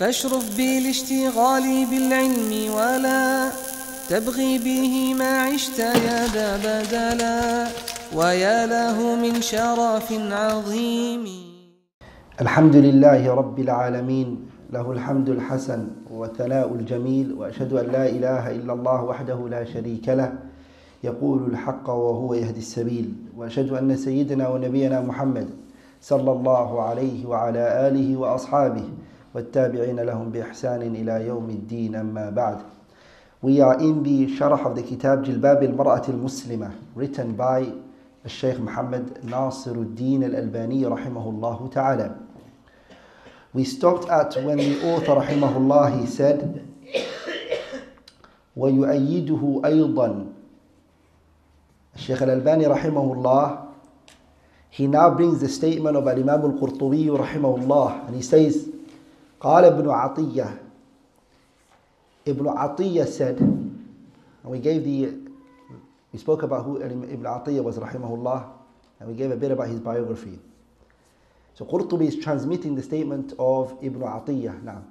فاشرف بالاشتغال بالعلم ولا تبغي به ما عشت يا ذا بدلا ويا له من شرف عظيم. الحمد لله رب العالمين، له الحمد الحسن والثناء الجميل، وأشهد أن لا إله إلا الله وحده لا شريك له يقول الحق وهو يهدي السبيل، وأشهد أن سيدنا ونبينا محمد صلى الله عليه وعلى آله وأصحابه والتابعين لهم بإحسان إلى يوم الدين. أما بعد. We are in the sharh of the kitab Jilbab al-Mar'at al-Muslimah, written by Sheikh Muhammad Nasiruddin al-Albani rahimahullah ta'ala. We stopped at when the author rahimahullah he said وَيُؤَيِّدُهُ أَيْضًا. Sheikh al-Albani rahimahullah, he now brings the statement of Imam al-Qurtubi rahimahullah, and he says قال ابن عطية. Ibn Atiyya said, and we spoke about who Ibn Atiyya was rahimahullah, and we gave a bit about his biography. So Qurtubi is transmitting the statement of Ibn Atiyya now.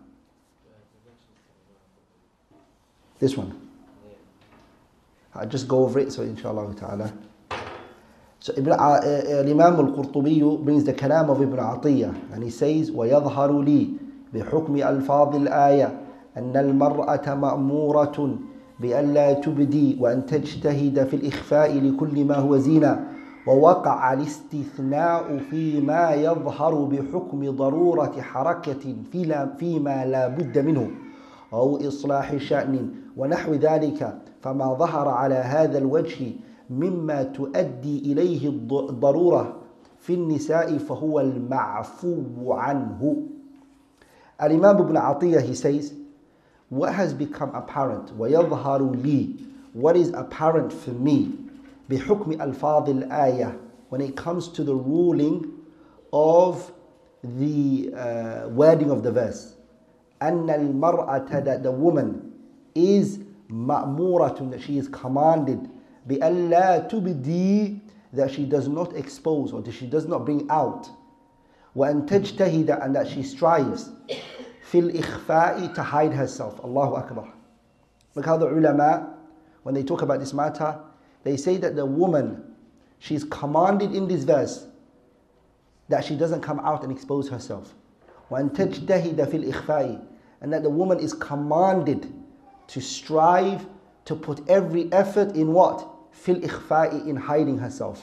This one. I'll just go over it, so inshallah ta'ala. So Imam al-Qurtubi brings the kalam of Ibn Atiyya, and he says, وَيَظْهَرُ لِي بحكم ألفاظ الآية أن المرأة مأمورة بأن لا تبدي وأن تجتهد في الإخفاء لكل ما هو زينة، ووقع الاستثناء فيما يظهر بحكم ضرورة حركة فيما لا بد منه أو إصلاح شأن ونحو ذلك، فما ظهر على هذا الوجه مما تؤدي إليه الضرورة في النساء فهو المعفو عنه. Al-Imam Ibn Atiyya, he says, what has become apparent, وَيَظْهَرُ لِي, what is apparent for me, بِحُكْمِ أَلْفَاظِ الْآيَةِ, when it comes to the ruling of the wording of the verse, أَنَّ الْمَرْأَةَ, that the woman is مَأْمُورَةٌ, that she is commanded, بِأَلْ لَا تُبْدِي, that she does not expose or that she does not bring out, وَأَن تَجْتَهِدَ, and that she strives, فِي الْإِخْفَاءِ, to hide herself. Allahu Akbar. Look how the ulama, when they talk about this matter, they say that the woman, she's commanded in this verse that she doesn't come out and expose herself. وَأَن تَجْتَهِدَ فِي الْإِخْفَاءِ, and that the woman is commanded to strive, to put every effort in what? فِي الْإِخْفَاءِ, in hiding herself.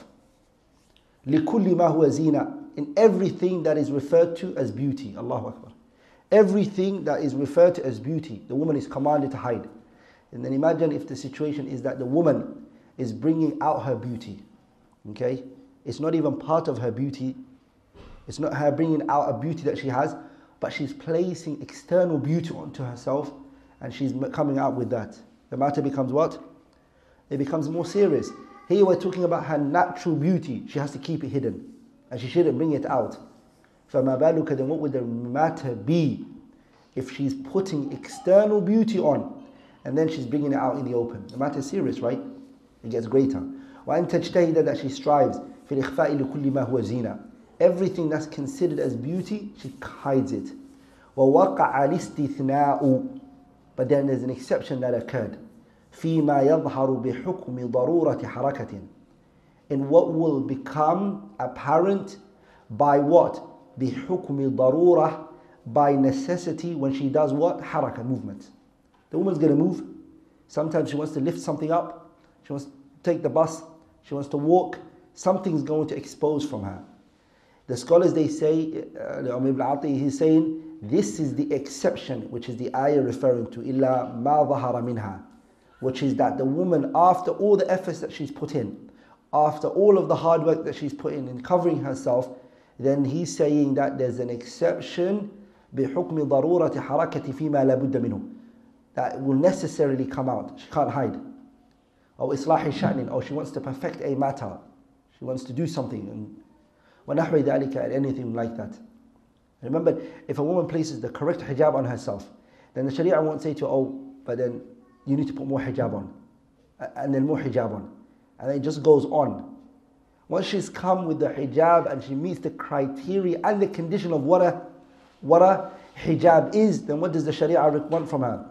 لِكُلِّ مَا هُوَ زِينَةٌ, in everything that is referred to as beauty. Allahu Akbar. Everything that is referred to as beauty, the woman is commanded to hide. And then imagine if the situation is that the woman is bringing out her beauty. Okay? It's not even part of her beauty. It's not her bringing out a beauty that she has, but she's placing external beauty onto herself, and she's coming out with that. The matter becomes what? It becomes more serious. Here we're talking about her natural beauty. She has to keep it hidden, and she shouldn't bring it out. فَمَا بَالُكَ, then what would the matter be if she's putting external beauty on and then she's bringing it out in the open? The matter is serious, right? It gets greater. وَأَن تَجْتَهِدَ, that she strives, فِي الْإِخْفَاءِ لِكُلِّ مَا هُوَ زِينَةٌ, everything that's considered as beauty, she hides it. وَوَقَعَ الِاسْتِثْنَاءُ, but then there's an exception that occurred. فِيمَا يَظْهَرُ بِحُكْمِ ضَرُورَةِ حَرَكَةٍ, in what will become apparent by what? بِحُكْمِ ضَرُورَةٍ, by necessity, when she does what? Haraka, movement. The woman's going to move. Sometimes she wants to lift something up. She wants to take the bus. She wants to walk. Something's going to expose from her. The scholars, they say, Ibn Atiyya, he's saying, this is the exception, which is the ayah referring to, إِلَّا مَا ظَهَرَ مِنْهَا, which is that the woman, after all the efforts that she's put in, after all of the hard work that she's put in covering herself, then he's saying that there's an exception, بِحُكْمِ ضَرُورَةِ حَرَكَةِ فِيمَا لَا بُدَّ مِنْهُ, that will necessarily come out. She can't hide. Or إِصْلَاحِ شَأْنٍ, or she wants to perfect a matter. She wants to do something. وَنَحْوِ ذَلِكَ, and anything like that. Remember, if a woman places the correct hijab on herself, then the Sharia won't say to her, oh, but then you need to put more hijab on. And then more hijab on. And it just goes on. Once she's come with the hijab and she meets the criteria and the condition of what a hijab is, then what does the Sharia want from her?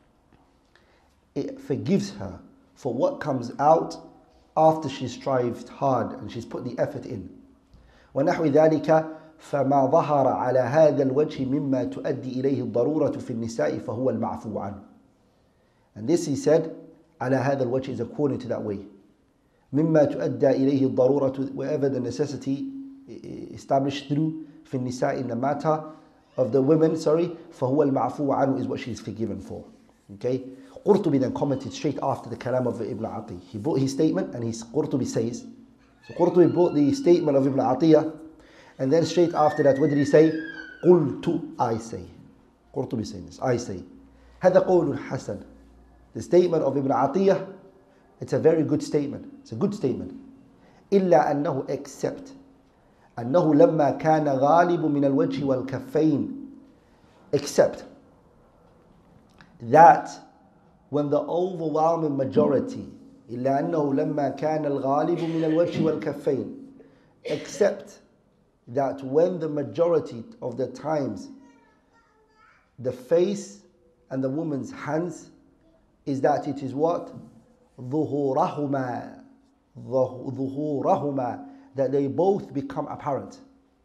It forgives her for what comes out after she's strived hard and she's put the effort in. ونحو ذلك فما ظهر على هذا الوجه مما تؤدي إليه الضرورة في النساء فهو المعفو عنه. And this he said, على هذا الوجه is according to that way. مما تؤدى إليه الضرورة, wherever the necessity established through في النساء, in the matter of the women, فهو المعفو عنه is what she is forgiven for. Okay? Qurtubi then commented straight after the kalam of Ibn Atiyah. He brought his statement and Qurtubi says, so Qurtubi brought the statement of Ibn Atiyah, and then straight after that, what did he say? قلت, I say. Qurtubi saying this, I say. هذا قول حسن. The statement of Ibn Atiyah, it's a very good statement. It's a good statement. إلا أنه except أنه لما كان غالب من الوجه والكفين, except that when the overwhelming majority, إلا أنه لما كان الغالب من الوجه والكفين, except that when the majority of the times the face and the woman's hands is that it is what? ظهورهما, that they both become apparent.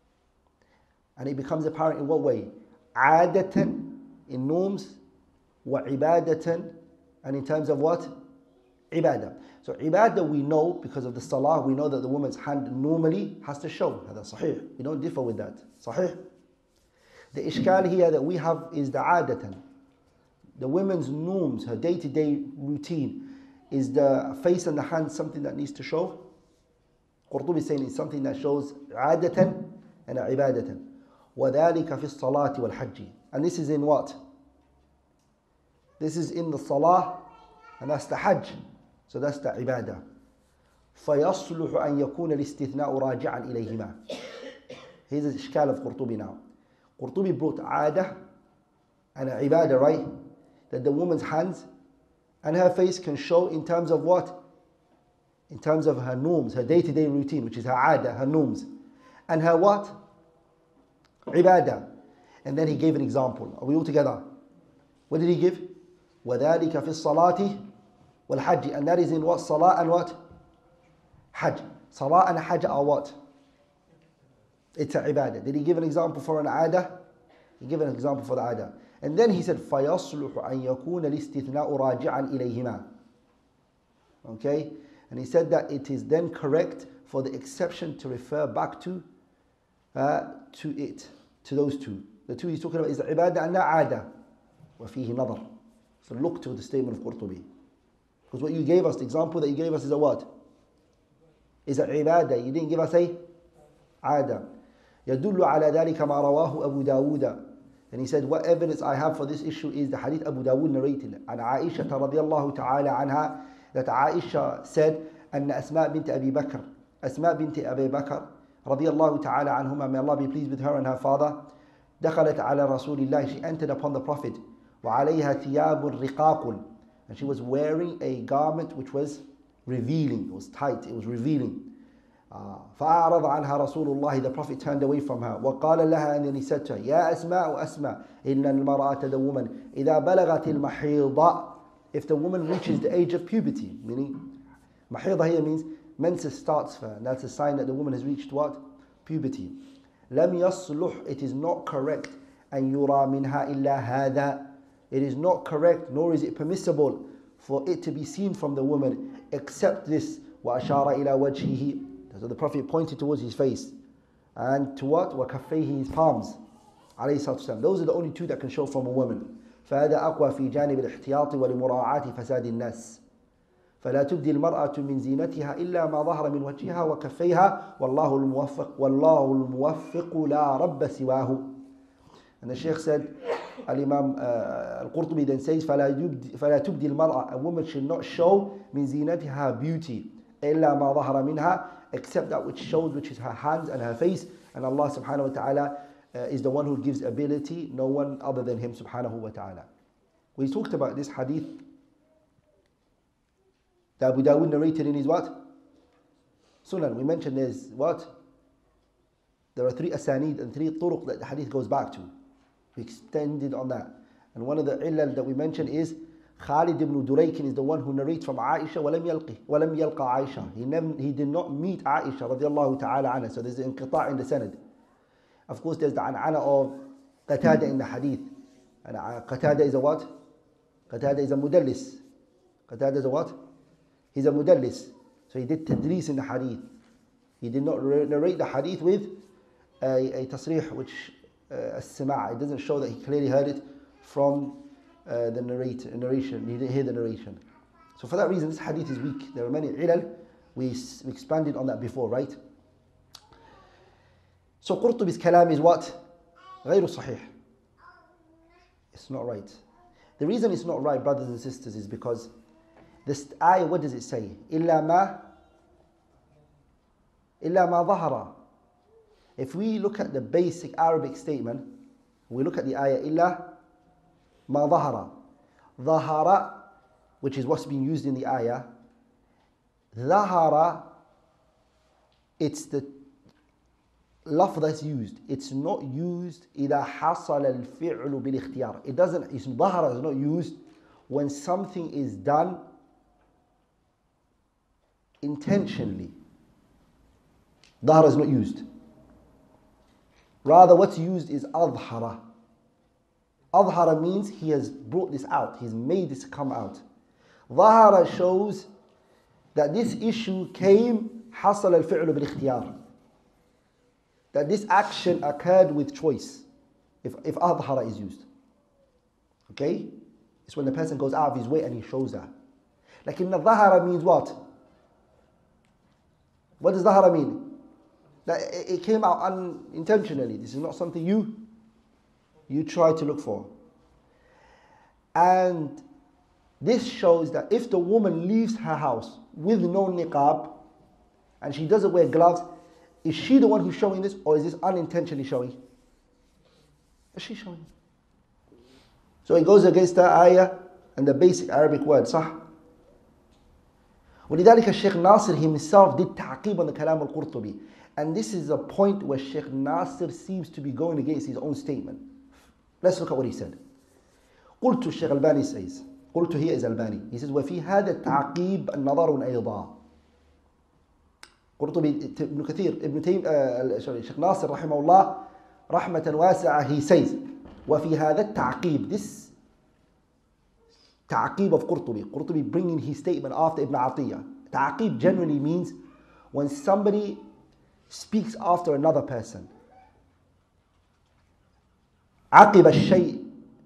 And it becomes apparent in what way? عادة, in norms, وعبادة, and in terms of what? Ibadah. So ibadah we know, because of the salah, we know that the woman's hand normally has to show. هذا صحيح. We don't differ with that. صحيح. The ishkal here that we have is the عادة. The woman's norms, her day-to-day routine, is the face and the hand something that needs to show? Qurtubi is saying it's something that shows عادة and عبادة. وذلك في الصلاة والحج. And this is in what? This is in the salah, and that's the hajj. So that's the ibadah. فيصلح أن يكون الاستثناء راجعا إليهما. Here's the ishkal of Qurtubi now. Qurtubi brought عادة and ibadah, right? That the woman's hands and her face can show in terms of what? In terms of her norms, her day-to-day routine, which is her عادة, her norms. And her what? Ibadah. And then he gave an example. Are we all together? What did he give? وَذَلِكَ فِي الصَّلَاةِ وَالْحَجِّ. And that is in what? Salah and what? Hajj. Salah and Hajj are what? It's a ibadah. Did he give an example for an adah? He gave an example for the adah. And then he said, فَيَصْلُحُ أَن يَكُونَ الْإِسْتِثْنَاءُ رَاجِعًا إِلَيْهِمَا. Okay? And he said that it is then correct for the exception to refer back to it, to those two. The two he's talking about is the ibadah and the adah. وَفِيهِ نَظَرٌ. So look to the statement of Qurtubi. Because what you gave us, the example that you gave us is a what? Is a ibadah. You didn't give us a adah. يَدُلُّ عَلَى ذَلِكَ مَا رَوَاهُ أَبُو دَاوُودَ. And he said, what evidence I have for this issue is the hadith Abu Dawood narrated. And Aisha radiallahu ta'ala anha, that Aisha said, أن أسماء بنت أبي بكر, أسماء بنت أبي بكر رضيallahu ta'ala anhuma, may Allah be pleased with her and her father, دخلت على رسول الله, she entered upon the Prophet, وعليها ثياب رقاق, and she was wearing a garment which was revealing, it was tight, it was revealing. فأعرض عنها رسول الله, the Prophet turned away from her, وقال لها, and then he said to her, يا أسماء أسماء إن المرأة, the woman, إذا بلغت المحيض, if the woman reaches the age of puberty, meaning محيض here means menses starts for her, and that's a sign that the woman has reached what? Puberty. لم يصلح, it is not correct, أن يرى منها إلا هذا, it is not correct nor is it permissible for it to be seen from the woman except this. وأشار إلى وجهه, so the Prophet pointed towards his face, and to what? وكفيه, his palms, عليه الصلاة والسلام. Those are the only two that can show from a woman. فهذا أقوى في جانب الاحتياط ولمراعاة فساد الناس. فلا تبدي المرأة من زينتها إلا ما ظهر من وجهها وكفيها والله الموفق لا رب سواه. And the Shaykh said, Al-Imam Al-Qurtubi then says, فلا تبدي المرأة, a woman should not show من زينتها, beauty, إلا ما ظهر منها, except that which shows, which is her hands and her face. And Allah subhanahu wa ta'ala is the one who gives ability, no one other than him subhanahu wa ta'ala. We talked about this hadith that Abu Dawood narrated in his what? Sunan. We mentioned there's what? There are 3 asanid and 3 turuq that the hadith goes back to. We extended on that. And one of the illal that we mentioned is Khalid ibn Duraykin is the one who narrates from Aisha وَلَمْ يَلْقَ Aisha. He did not meet Aisha radiallahu ta'ala anha. So there's an inqita' in the sanad. Of course there's the an'ana of Qatada in the hadith. And Qatada is a what? Qatada is a mudallis. Qatada is a what? He's a mudallis. So he did tadris in the hadith. He did not narrate the hadith with a tasrih, which as-sama'. It doesn't show that he clearly heard it from the narration. He didn't hear the narration. So for that reason, this hadith is weak. There are many ilal. We expanded on that before, right? So Qurtubi's kalam is what? غير صحيح. It's not right. The reason it's not right, brothers and sisters, is because this ayah, what does it say? إِلَّا مَا ظَهَرَ. If we look at the basic Arabic statement, we look at the ayah, إِلَّا مَا ظَهَرَ. ظَهَرَ, which is what's being used in the ayah. ظَهَرَ, it's the lafz that's used. It's not used إِذَا حَصَلَ الْفِعْلُ بِالِاخْتِيَارِ. It doesn't, ظَهَرَ is not used when something is done intentionally. ظَهَرَ is not used. Rather, what's used is أظهر. أظهر means he has brought this out. He's made this come out. ظهر shows that this issue came حصل الفعل بالاختيار. That this action occurred with choice. If أظهر is used. Okay? It's when the person goes out of his way and he shows that. Like in the ظهر means what? What does ظهر mean? That it came out unintentionally. This is not something you try to look for. And this shows that if the woman leaves her house with no niqab and she doesn't wear gloves, is she the one who's showing this, or is this unintentionally showing? Is she showing? So it goes against the ayah and the basic Arabic word, صح? ولذلك الشيخ Nasir himself did تعقيب on the Kalam al-Qurtubi. And this is a point where Sheikh Nasir seems to be going against his own statement. Let's look at what he said. قلت الشيخ الباني says, قلت here is Albani. He says, وفي هذا التعقيب النظر أيضا. قرطبي ابن كثير ابن تيم الشيخ ناصر رحمه الله رحمة واسعة, he says, وفي هذا التعقيب, this تعقيب of Qurtubi bringing his statement after Ibn Atiyah. Ta'qib generally means when somebody speaks after another person. عقب الشيء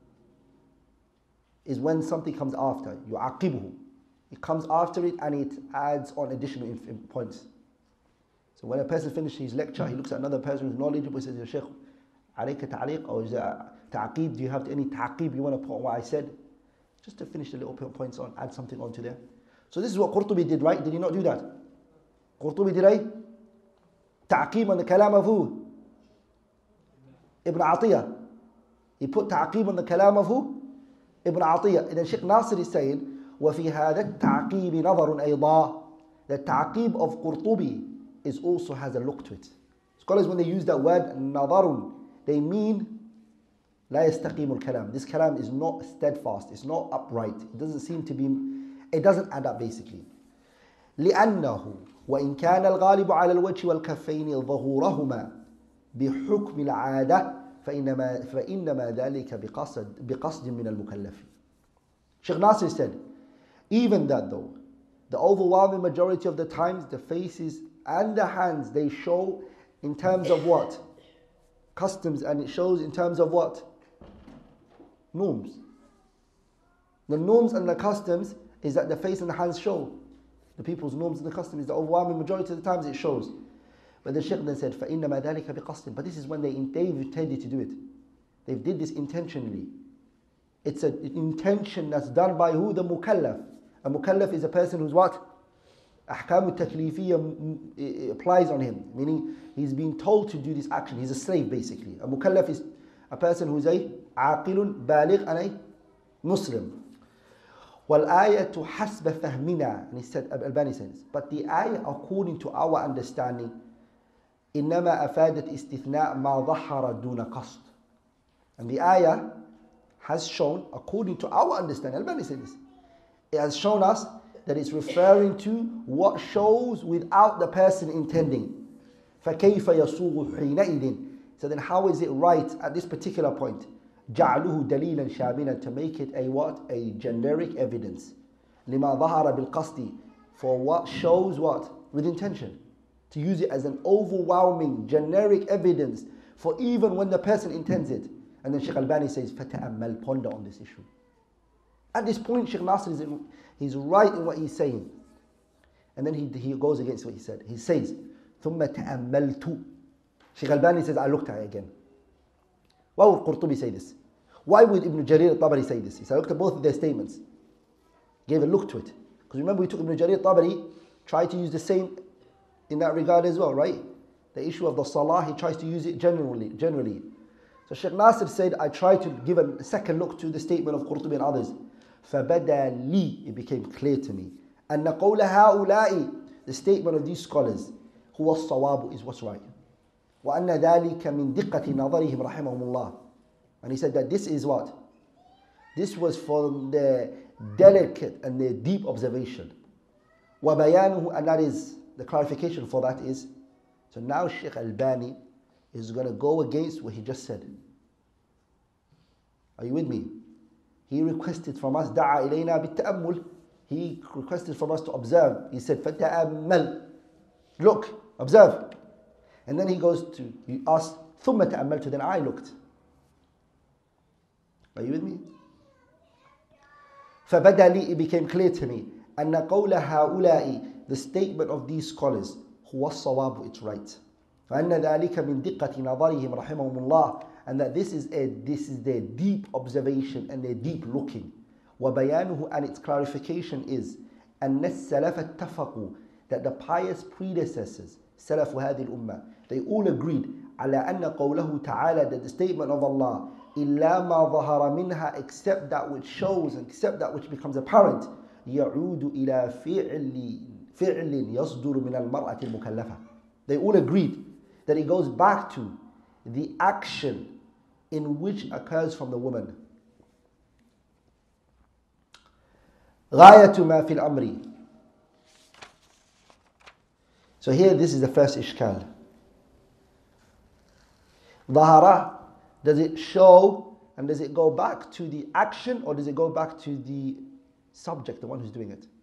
is when something comes after. يعقبه. It comes after it and it adds on additional points. So when a person finishes his lecture, he looks at another person who's knowledgeable and says, Ya Shaykh, عليك تعليق, or is there ta'qib? Do you have any ta'qib you want to put on what I said? Just to finish the little points on, add something onto there. So this is what Qurtubi did, right? Did he not do that? Qurtubi did I? Ta'qib on the kalam of who? Ibn Atiyah. He put ta'qib on the kalam of who? Ibn Atiyah. And then Sheikh Nasir is saying, وَفِي هَذَا التَّعْقِيبِ نَظَرٌ أَيْضًا. The ta'qib of Qurtubi is also has a look to it. Scholars, when they use that word نَظَرٌ, they mean لا يستقيم الكلام. This kalam is not steadfast, it's not upright. It doesn't seem to be, it doesn't add up basically. لأنه وإن كان الغالب على الوجه والكفين ظهورهما بحكم العادة فإنما ذلك بقصد من المكلف. Sheikh Nasir said, even that though, the overwhelming majority of the times the faces and the hands, they show in terms of what? Customs, and it shows in terms of what? Norms. The norms and the customs is that the face and the hands show. The people's norms and the customs is the overwhelming majority of the times it shows. But the Shaykh then said, فَإِنَّمَا ذَلِكَ بِقَصْدٍ. But this is when they've intended to do it. They did this intentionally. It's an intention that's done by who? The mukallaf. A mukallaf is a person who's what? Ahkam al-taklifiyya applies on him. Meaning, he's being told to do this action. He's a slave basically. A mukallaf is a person who's a aqilun, baligh, and a Muslim. وَالْآيَةُ حَسْبَ فَهْمِنَا. And he said, Albani says, but the ayah according to our understanding, إِنَّمَا أَفَادَتْ إِسْتِثْنَاء مَا ظَهَرَ دُونَ قَصْدٍ. And the ayah has shown, according to our understanding, Al-Bani said this, it has shown us that it's referring to what shows without the person intending. فَكَيْفَ يَصُوغُ حِينَئِذٍ. So then how is it right at this particular point? جَعْلُهُ دَلِيلًا شَامِلًا, to make it a what? A generic evidence. لِمَا ظَهَرَ بِالْقَصْدِ, for what shows what? With intention. To use it as an overwhelming, generic evidence for even when the person intends it. And then Shaykh Al-Bani says, فَتَأَمَّلْ, ponder on this issue. At this point, Shaykh Nasr he's right in what he's saying. And then he goes against what he said. He says, ثُمَّ تَأَمَّلْتُ. Shaykh Al-Bani says, I looked at it again. Why would Qurtubi say this? Why would Ibn Jarir al-Tabari say this? He said, I looked at both of their statements. Gave a look to it. Because remember, we took Ibn Jarir al-Tabari, tried to use the same in that regard as well, right? The issue of the salah, he tries to use it generally. So Shaykh Nasr said, I tried to give a second look to the statement of Qurtubi and others. فَبَدَى لِي, it became clear to me. أَنَّ قَوْلَ هَؤُلَاءِ, the statement of these scholars, هُوَ الصَّوَابُ, is what's right. وَأَنَّ ذَلِكَ مِنْ دِقَّةِ نَظَرِهِمْ رَحِمَهُمُ اللَّهِ. And he said that this is what? This was from the delicate and the deep observation. وَبَيَانُهُ, and that is, the clarification for that is, so now Shaykh Al-Bani is going to go against what he just said. Are you with me? He requested from us, دَعَا إِلَيْنَا بِالتَّأَمُّلِ. He requested from us to observe. He said, فَتَأَمَّلْ. Look, observe. And then he goes to us, ثُمَّ تَأَمَّلْتُ, then I looked. Are you with me? فَبَدَى لِي, it became clear to me, أَنَّ قَوْلَ هَؤُلَاءِ, the statement of these scholars, هُوَ الصَّوَابُ, it's right. فَأَنَّ ذَلِكَ مِنْ دِقَّةِ نَظَرِهِمْ رَحِمَهُمُ اللَّهِ, and that this is their deep observation and their deep looking. وَبَيَانُهُ, and its clarification is أَنَّ السَّلَفَ اتَّفَقُوا, that the pious predecessors, سَلَفُ هَذِهِ الْأُمَّةِ, they all agreed على أن قوله تعالى, that the statement of Allah, إِلَّا مَا ظَهَرَ مِنْهَا, except that which shows and except that which becomes apparent, يَعُودُ إِلَى فِعْلٍ يَصْدُرُ مِنَ الْمَرْأَةِ الْمُكَلَّفَةِ. They all agreed that it goes back to the action in which occurs from the woman. غاية ما في الأمر. So here, this is the first ishkal. ظهر, does it show and does it go back to the action or does it go back to the subject, the one who's doing it?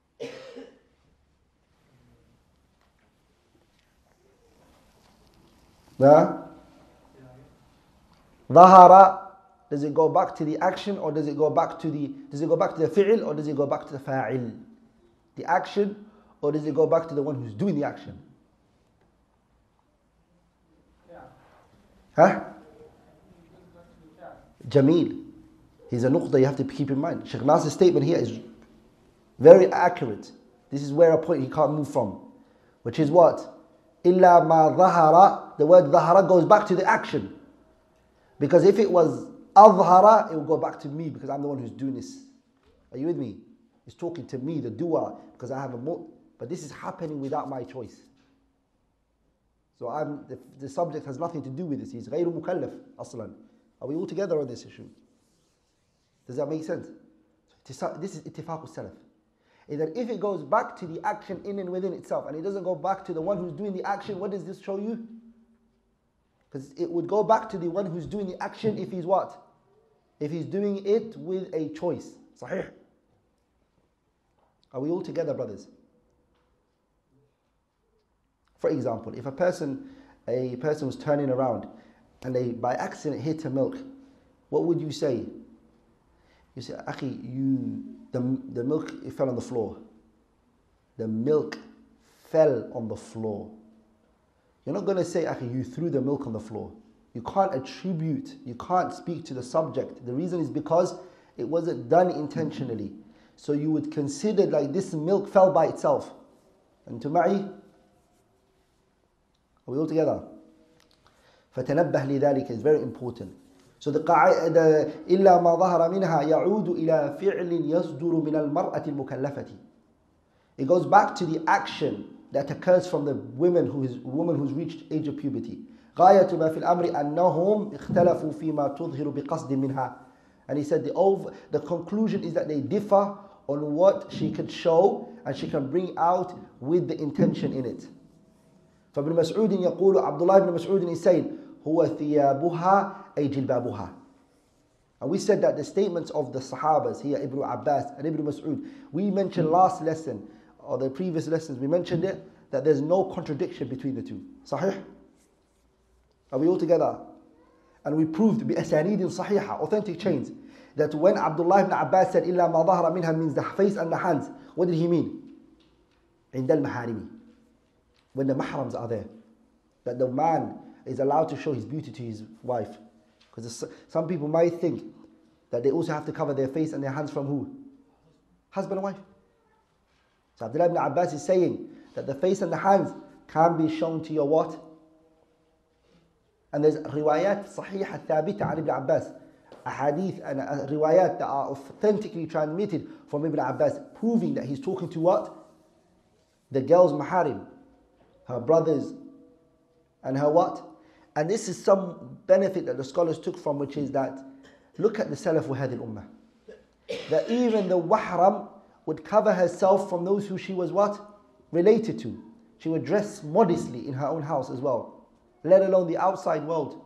No? ظهر, does it go back to the action or does it go back to the fi'l or does it go back to the fa'il? The action, or does it go back to the one who's doing the action? Huh? Jameel. Here's a nuqta you have to keep in mind. Shaykh Nasr's statement here is very accurate. This is where a point he can't move from. Which is what? إِلَّا مَا ظَهَرَ. The word ظَهَرَ goes back to the action. Because if it was أظهر, it will go back to me because I'm the one who's doing this. Are you with me? He's talking to me, the doer, because I have but this is happening without my choice. So the subject has nothing to do with this. He's غير مكلف أصلا. Are we all together on this issue? Does that make sense? This is اتفاق السلف. And that if it goes back to the action in and within itself, and it doesn't go back to the one who's doing the action, what does this show you? Because it would go back to the one who's doing the action if he's what? If he's doing it with a choice. Sahih. Are we all together, brothers? For example, if a person was turning around and they by accident hit a milk, what would you say? You say, Akhi, the milk, it fell on the floor. The milk fell on the floor. You're not going to say, Akhi, you threw the milk on the floor. You can't attribute, you can't speak to the subject. The reason is because it wasn't done intentionally. So you would consider like this milk fell by itself. And to ma'i? Are we all together? فَتَنَبَّهْ لِذَلِكَ is very important. So the إِلَّا مَا ظَهَرَ مِنْهَا يَعُودُ إِلَى فِعْلٍ يَصْدُرُ مِنَ الْمَرْأَةِ الْمُكَلَّفَةِ. It goes back to the action that occurs from the woman who's reached age of puberty. غاية ما في الأمر أنهم اختلفوا فيما تظهر بقصد منها. And he said the conclusion is that they differ on what she could show and she can bring out with the intention in it. فابن مسعود يقول, Abdullah ibn Mas'ud is saying, هو ثيابها أي جلبابها. And we said that the statements of the Sahabas here, Ibn Abbas and Ibn Mas'ud, we mentioned last lesson, or the previous lessons, we mentioned it, that there's no contradiction between the two. Sahih? Are we all together? And we proved بأسانيد صحيحة, authentic chains, that when Abdullah ibn Abbas said إلا ما ظهر منها means the face and the hands, what did he mean? عند المحارم, when the mahrams are there, that the man is allowed to show his beauty to his wife. Because some people might think that they also have to cover their face and their hands from who? Husband and wife. So Abdullah ibn Abbas is saying that the face and the hands can be shown to your what? And there's riwayat sahihah thabita an Ibn Abbas, a hadith and a riwayat that are authentically transmitted from Ibn Abbas, proving that he's talking to what? The girl's maharim, her brothers, and her what? And this is some benefit that the scholars took from, which is that, look at the Salaf wa hadhi al-ummah, that even the wahram would cover herself from those who she was what? Related to. She would dress modestly in her own house as well, let alone the outside world.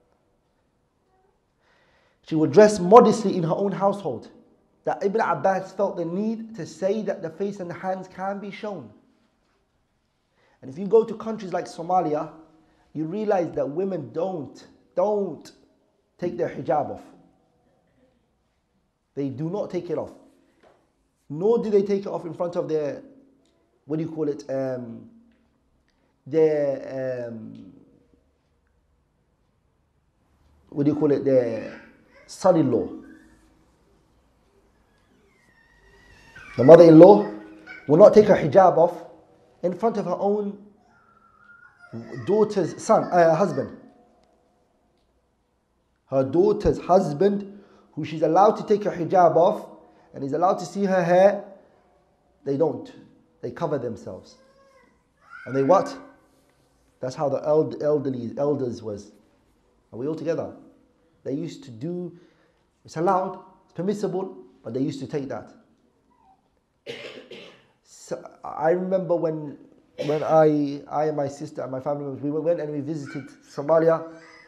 She would dress modestly in her own household. That Ibn Abbas felt the need to say that the face and the hands can be shown. And if you go to countries like Somalia, you realize that women don't take their hijab off. They do not take it off. Nor do they take it off in front of their, what do you call it, their son-in-law. The mother-in-law will not take her hijab off in front of her own daughter's husband. Her daughter's husband, who she's allowed to take her hijab off and is allowed to see her hair, they don't. They cover themselves. And they what? That's how the elders was. Are we all together? They used to do, it's allowed, it's permissible, but they used to take that. So I remember when I and my sister and my family members, we went and we visited Somalia.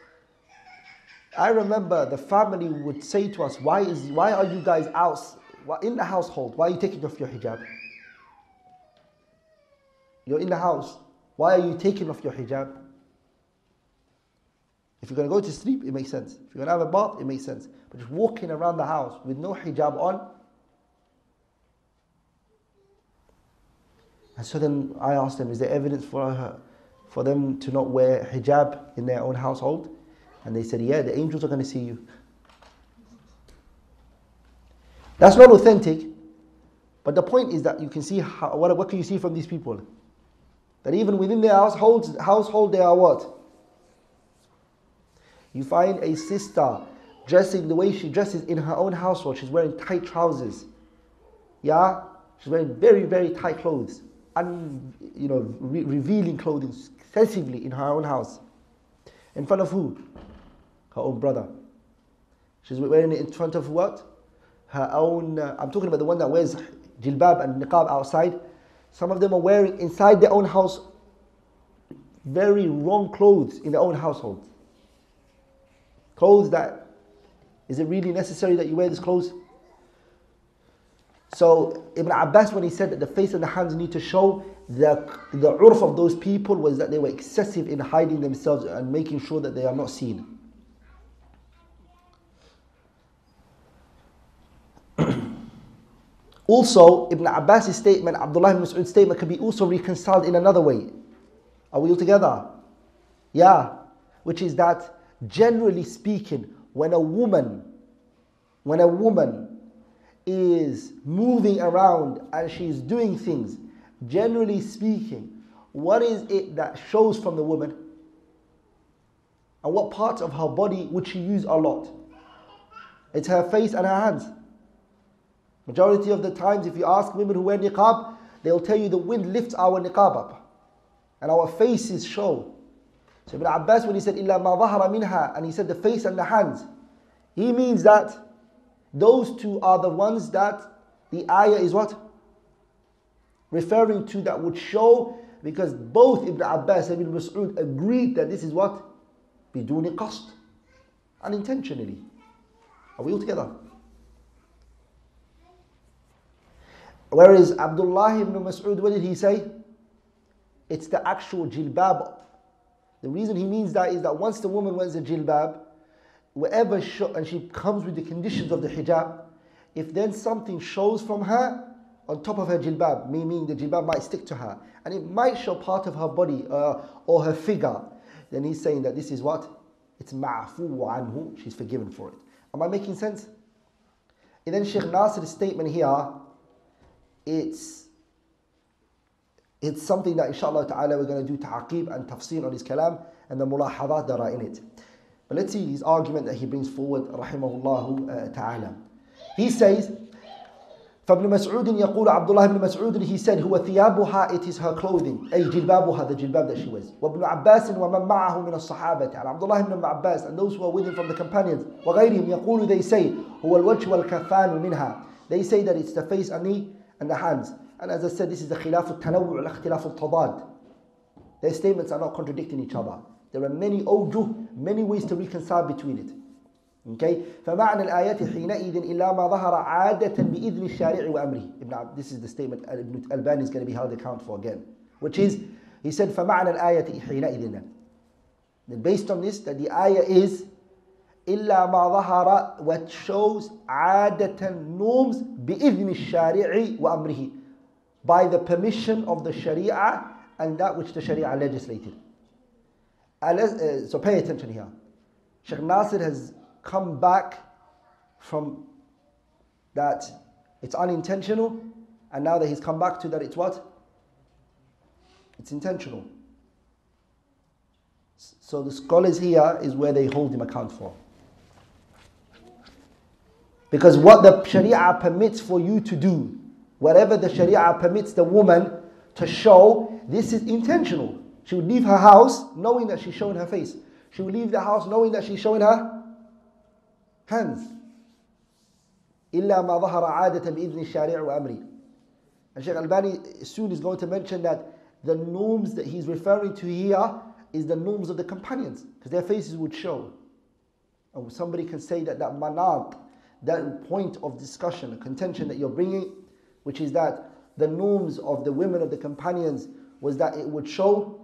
I remember the family would say to us, why are you guys out in the household? Why are you taking off your hijab? You're in the house. Why are you taking off your hijab? If you're going to go to sleep, it makes sense. If you're going to have a bath, it makes sense. But just walking around the house with no hijab on. And so then I asked them, is there evidence for them to not wear hijab in their own household? And they said, yeah, the angels are going to see you. That's not authentic. But the point is that you can see, what can you see from these people? That even within their household they are what? You find a sister dressing the way she dresses in her own household. She's wearing tight trousers. Yeah? She's wearing very, very tight clothes. And, revealing clothing excessively in her own house. In front of who? Her own brother. She's wearing it in front of what? Her own, I'm talking about the one that wears jilbab and niqab outside. Some of them are wearing inside their own house very wrong clothes in their own household. Clothes that, is it really necessary that you wear this clothes? So Ibn Abbas, when he said that the face and the hands need to show, the urf of those people was that they were excessive in hiding themselves and making sure that they are not seen. Also, Ibn Abbas' statement, Abdullah ibn Mas'ud's statement can be also reconciled in another way. Are we all together? Yeah. Which is that, generally speaking, when a woman is moving around and she's doing things, generally speaking, what is it that shows from the woman? And what parts of her body would she use a lot? It's her face and her hands. Majority of the times, if you ask women who wear niqab, they'll tell you the wind lifts our niqab up and our faces show. So Ibn Abbas, when he said إِلَّا مَا ظَهَرَ مِنْهَا, and he said the face and the hands, he means that those two are the ones that the ayah is what? Referring to, that would show, because both Ibn Abbas and Ibn Mas'ud agreed that this is what? بِدُونِ قَصْد, unintentionally. Are we all together? Whereas Abdullah ibn Mas'ud, what did he say? It's the actual jilbab. The reason he means that is that once the woman wears a jilbab, wherever and she comes with the conditions of the hijab, if then something shows from her on top of her jilbab, meaning the jilbab might stick to her, and it might show part of her body or her figure, then he's saying that this is what? It's ma'fu anhu, she's forgiven for it. Am I making sense? And then Shaykh Nasir's statement here, it's something that inshallah ta'ala we're going to do ta'aqib and tafsir on his kalam and the mulahadat that are in it. But let's see his argument that he brings forward, rahimahullah ta'ala. He says, فابن مسعود يقول, Abdullah ibn Mas'ud, he said, هو ثيابها, it is her clothing, أي جلبابها, the jilbab that she wears. وابن عباس ومن معه من الصحابة, and Abdullah ibn Abbas and those who are with him from the companions, وغيرهم يقول, they say, هو الوجه والكفان منها, they say that it's the face and the hands. And as I said, this is the khilaf al-tanawwu' al-ikhtilaf al-tadad. Their statements are not contradicting each other. There are many awjuh, many ways to reconcile between it. Okay? فَمَعْنَى الْآيَةِ حِينَئِذٍ إِلَّا مَا ظَهَرَ عَادَةً بِإِذْنِ الشَّارِعِ وَأَمْرِهِ. This is the statement Ibn Albani is going to be held account for again. Which is, he said, فَمَعْنَى الْآيَةِ حِينَئِذٍ. Then based on this, that the ayah is إِلَّا مَا ظَهَرَ, what shows عَادَةً norms بِإِذْنِ الشَّارِعِ وَأَمْرِهِ, by the permission of the Sharia and that which the Sharia legislated. So pay attention here. Shaykh Nasir has come back from that it's unintentional, and now that he's come back to that it's what? It's intentional. So the scholars here is where they hold him account for. Because what the Sharia permits for you to do, whatever the Sharia permits the woman to show, this is intentional. She would leave her house knowing that she's showing her face. She would leave the house knowing that she's showing her hands. إِلَّا مَا ظَهَرَ عَادَةً بِإِذْنِ الشَّارِعِ وَأَمْرِهِ. And Shaykh Albani soon is going to mention that the norms that he's referring to here is the norms of the companions, because their faces would show. And somebody can say that manat, that point of discussion, contention that you're bringing, which is that the norms of the women of the companions was that it would show,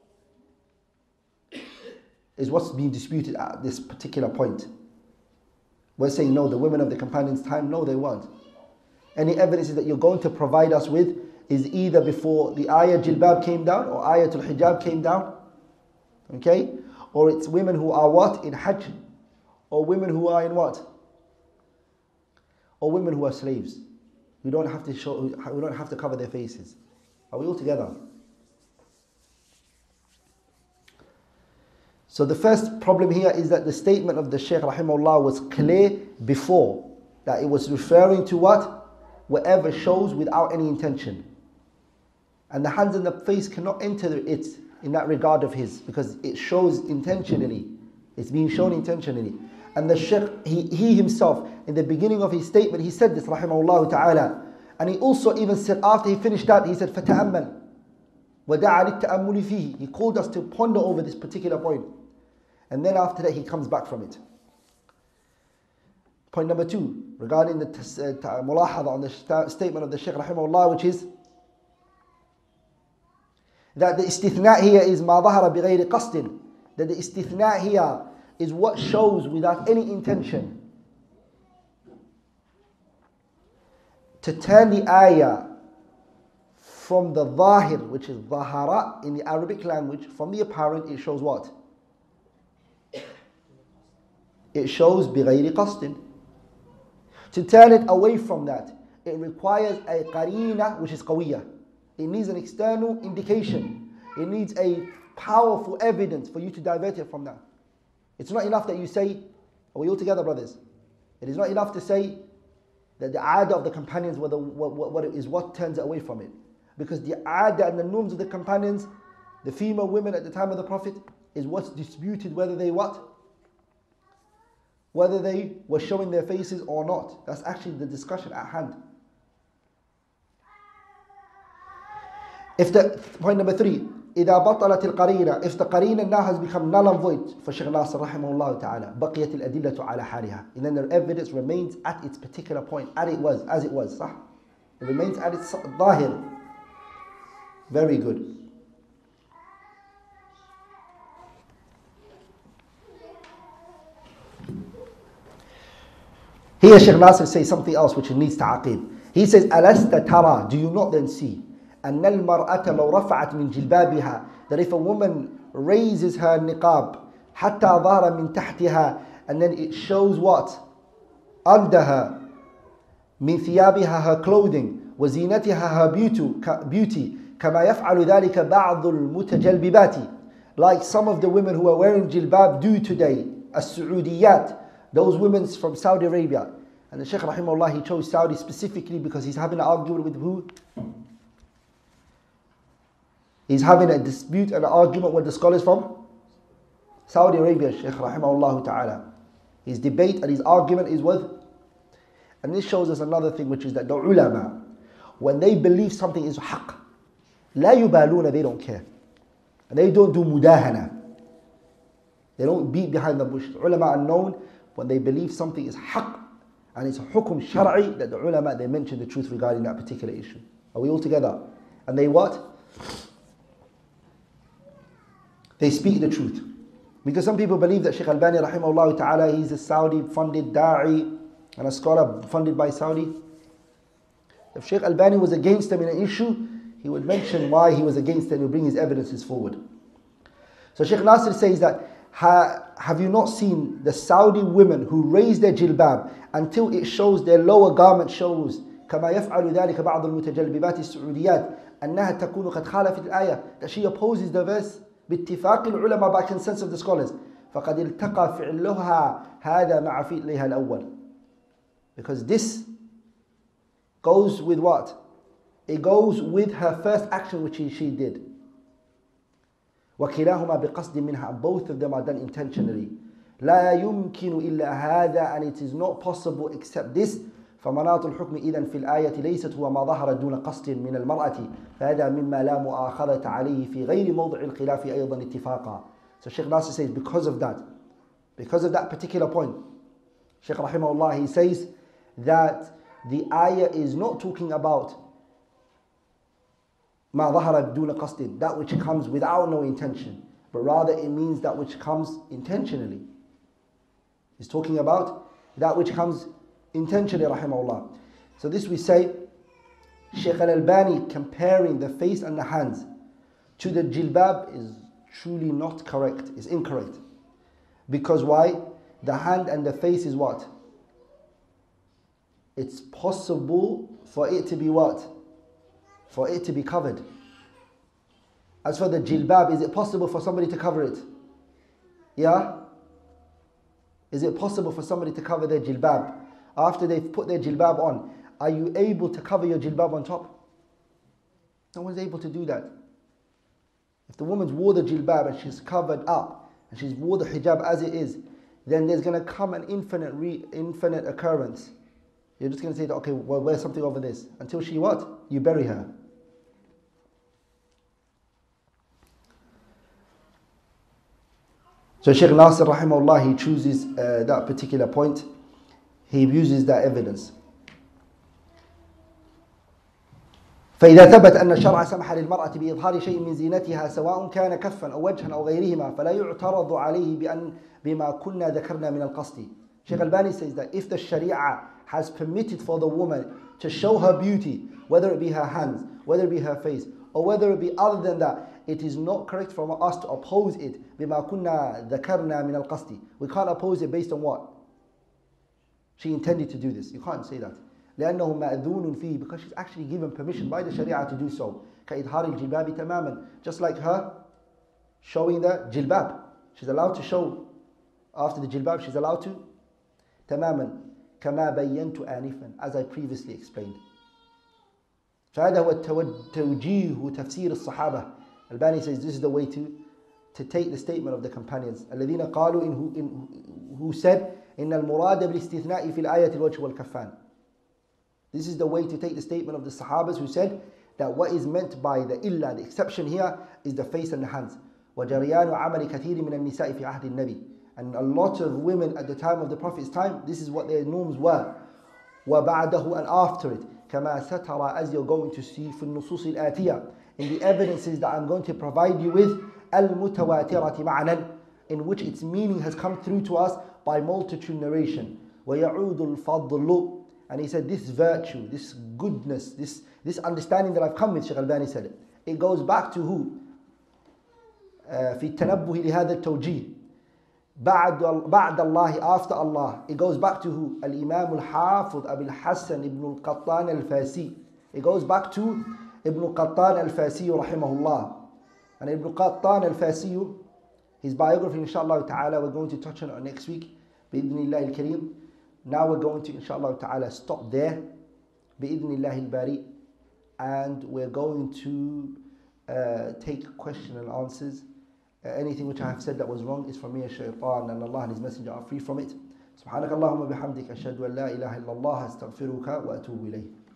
is what's being disputed at this particular point. We're saying no, the women of the companions' time, no, they weren't. Any evidences that you're going to provide us with is either before the ayah jilbab came down or ayatul hijab came down, okay? Or it's women who are what? In hajj. Or women who are in what? Or women who are slaves. We don't have to cover their faces. Are we all together? So the first problem here is that the statement of the Shaykh rahimahullah was clear before, that it was referring to what? Whatever shows without any intention. And the hands and the face cannot enter it in that regard of his, because it shows intentionally. It's being shown intentionally. And the Shaykh, he himself, in the beginning of his statement, he said this, rahimahullah ta'ala. And he also even said, after he finished that, he said, فَتَأَمَّلْ وَدَعَ لِلتَّأَمُّلِ فِيهِ. He called us to ponder over this particular point. And then after that, he comes back from it. Point number 2, regarding the mulahadha on the statement of the Shaykh rahimahullah, which is that the istithna here is مَا ظَهَرَ بِغَيْرِ قَصْدٍ. That the istithna here is what shows without any intention. To turn the ayah from the zahir, which is zahara in the Arabic language, from the apparent, it shows what? It shows بِغَيْرِ قَصْدٍ. To turn it away from that, it requires a qarina, which is qawiyya. It needs an external indication. It needs a powerful evidence for you to divert it from that. It's not enough that you say, are we all together, brothers? It is not enough to say that the aada of the companions were what turns it away from it. Because the aada and the norms of the companions, the female women at the time of the Prophet, is what's disputed, whether they what? Whether they were showing their faces or not. That's actually the discussion at hand. Point number 3, إذا بطلت القرينة, if the qarina now has become null and void for Shaykh Nasir rahimahullah ta'ala, بقيت الأدلة على حالها, and then the evidence remains at its particular point, as it was, صح? It remains at its ظاهر. Very good. Here Shaykh Nasir says something else which needs ta'aqib. He says, أَلَسْتَ تَرَى, do you not then see, أَنَّ الْمَرْأَةَ لَوْ رَفَعَتْ مِنْ جِلْبَابِهَا, that if a woman raises her niqab, حَتَّى ظَهَرَ مِنْ تَحْتِهَا, and then it shows what? Under her, مِنْ ثِيَابِهَا, her clothing, وَزِينَتِهَا, her beauty, كَمَا يَفْعَلُ ذَلِكَ بَعْضُ الْمُتَجَلْبِبَاتِ, like some of the women who are wearing jilbab do today, as-Su'udiyat, those women from Saudi Arabia. And the Shaykh rahimahullah, he chose Saudi specifically because he's having an argument with who? He's having a dispute and an argument with the scholars from Saudi Arabia, Shaykh rahimahullah ta'ala. His debate and his argument is with, and this shows us another thing, which is that the ulama, when they believe something is haqq, la yubaluna, they don't care. And they don't do mudahana. They don't beat behind the bush. The ulama are known when they believe something is haqq and it's a hukum shar'i, that the ulama, they mention the truth regarding that particular issue. Are we all together? And they what? They speak the truth. Because some people believe that Shaykh Albani rahimahullah ta'ala, he's a Saudi funded da'i and a scholar funded by Saudi. If Shaykh Albani was against them in an issue, he would mention why he was against them and bring his evidences forward. So Shaykh Nasir says that, have you not seen the Saudi women who raise their jilbab until it shows their lower garment shows, كما يفعل ذلك بعض المتجلببات السعوديات أنها تكون قد خالفت الآية, that she opposes the verse باتفاق العلماء, by consensus of the scholars, فقد التقى فعلها هذا مع فعلها الأول. Because this goes with what? It goes with her first action which she did. وكلاهما بقصد منها, both of them are done intentionally. لا يمكن إلا هذا, and it is not possible except this. فمناط الحكم إذن في الآية ليست هو ما ظهر دون قصد من المرأة فهذا مما لا مؤاخذة عليه في غير موضع الخلاف أيضا اتفاقا. So Shaykh Nasir says, because of that particular point, Shaykh rahimahullah, he says that the ayah is not talking about ما ظهر دون قصد, that which comes without no intention, but rather it means that which comes intentionally. He's talking about that which comes intentionally, rahimahullah. So this we say, Shaykh Al-Albani comparing the face and the hands to the jilbab is truly not correct, it's incorrect. Because why? The hand and the face is what? It's possible for it to be what? For it to be covered. As for the jilbab, is it possible for somebody to cover it? Yeah? Is it possible for somebody to cover their jilbab? After they've put their jilbab on, are you able to cover your jilbab on top? No one's able to do that. If the woman's wore the jilbab and she's covered up, and she's wore the hijab as it is, then there's going to come an infinite occurrence. You're just going to say, okay, well, wear something over this. Until she what? You bury her. So Shaykh Nasir rahimahullah, he chooses that particular point. He uses that evidence. فإذا ثبت أن الشرع سمح للمرأة بإظهار شيء من زينتها سواء كان كفا أو وجها أو غيرهما فلا يعترض عليه بما كنا ذكرنا من القصد. Shaykh Albani says that if the Sharia has permitted for the woman to show her beauty, whether it be her hands, whether it be her face, or whether it be other than that, it is not correct for us to oppose it. بما كنا ذكرنا من القصد. We can't oppose it based on what? She intended to do this. You can't say that. لأنه مأذون فيه, because she's actually given permission by the Sharia to do so. كإظهار الجلباب تماما. Just like her showing the jilbab. She's allowed to show after the jilbab, she's allowed to تماما كما بينت آنفا, as I previously explained. فهذا هو توجيه تفسير الصحابة. Albani says this is the way to to take the statement of the companions الذين قالوا who said إن المراد بالاستثناء في الآية الوجه والكفان. This is the way to take the statement of the Sahabas who said that what is meant by the illa, the exception here, is the face and the hands. وجريان عمل كثير من النساء في عهد النبي. And a lot of women at the time of the Prophet's time, this is what their norms were. وبعده, and after it. كما سترى, as you're going to see في النصوص الآتية, in the evidences that I'm going to provide you with, المتواترة معنى, in which its meaning has come through to us by multitude narration. ويعود الفضل, and he said this virtue, this goodness, this understanding that I've come with, Shaykh Albani said it. It goes back to who? في التنبه لهذا التوجيه. بعد الله, after Allah. It goes back to who? Al-Imam al-Hafidh Abu al-Hassan ibn al-Qattan al-Fasi. It goes back to Ibn al-Qattan al-Fasi rahimahullah. And Ibn al-Qattan al-Fasi, his biography inshallah ta'ala, we're going to touch on it next week. Bi-idhnillah al-Kareem. Now we're going to inshallah ta'ala stop there. Bi-idhnillah al-Bari. And we're going to take question and answers. Anything which I have said that was wrong is from me, shaitan, and Allah and His Messenger are free from it. سبحانك اللهم بحمدك أشهد أن لا إله إلا الله أستغفرك وأتوب إليه.